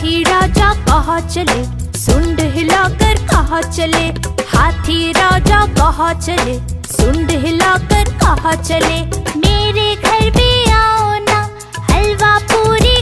हाथी राजा कहाँ चले, सुंड हिलाकर कहाँ चले। हाथी राजा कहाँ चले, सुंड हिलाकर कहाँ चले। मेरे घर भी आओ ना, हलवा पूरी